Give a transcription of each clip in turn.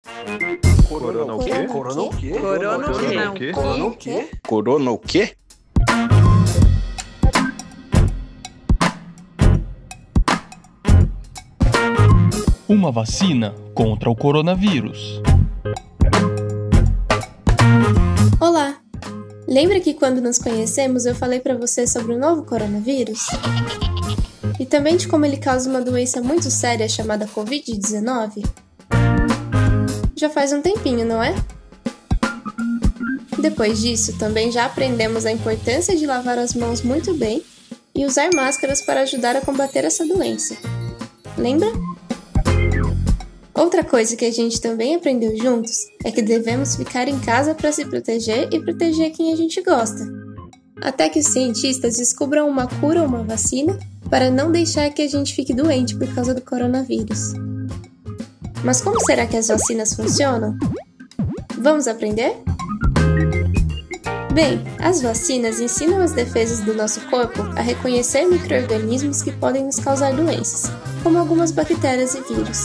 Corona o quê? Corona o quê? Corona o quê? Corona o quê? Corona o quê? Corona o quê? Uma vacina contra o coronavírus. Olá! Lembra que quando nos conhecemos eu falei para você sobre o novo coronavírus? E também de como ele causa uma doença muito séria chamada Covid-19? Já faz um tempinho, não é? Depois disso, também já aprendemos a importância de lavar as mãos muito bem e usar máscaras para ajudar a combater essa doença. Lembra? Outra coisa que a gente também aprendeu juntos é que devemos ficar em casa para se proteger e proteger quem a gente gosta. Até que os cientistas descubram uma cura ou uma vacina para não deixar que a gente fique doente por causa do coronavírus. Mas como será que as vacinas funcionam? Vamos aprender? Bem, as vacinas ensinam as defesas do nosso corpo a reconhecer micro-organismos que podem nos causar doenças, como algumas bactérias e vírus.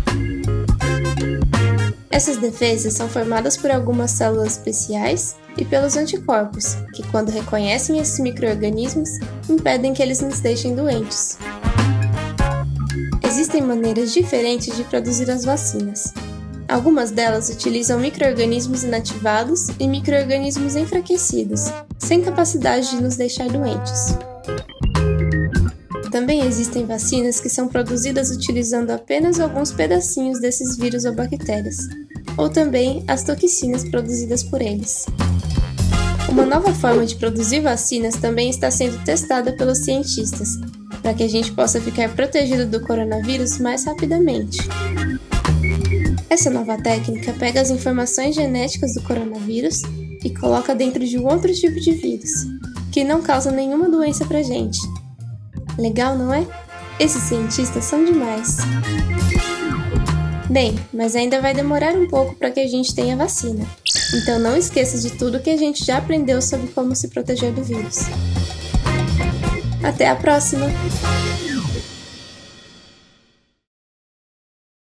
Essas defesas são formadas por algumas células especiais e pelos anticorpos, que quando reconhecem esses micro-organismos, impedem que eles nos deixem doentes. Existem maneiras diferentes de produzir as vacinas. Algumas delas utilizam micro-organismos inativados e micro-organismos enfraquecidos, sem capacidade de nos deixar doentes. Também existem vacinas que são produzidas utilizando apenas alguns pedacinhos desses vírus ou bactérias, ou também as toxinas produzidas por eles. Uma nova forma de produzir vacinas também está sendo testada pelos cientistas, para que a gente possa ficar protegido do coronavírus mais rapidamente. Essa nova técnica pega as informações genéticas do coronavírus e coloca dentro de um outro tipo de vírus, que não causa nenhuma doença pra gente. Legal, não é? Esses cientistas são demais. Bem, mas ainda vai demorar um pouco para que a gente tenha vacina. Então não esqueça de tudo que a gente já aprendeu sobre como se proteger do vírus. Até a próxima!